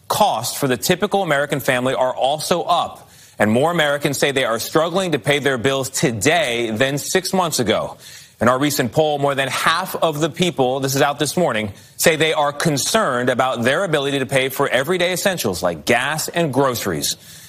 costs for the typical American family are also up, and more Americans say they are struggling to pay their bills today than 6 months ago. In our recent poll, more than half of the people, this is out this morning, say they are concerned about their ability to pay for everyday essentials like gas and groceries.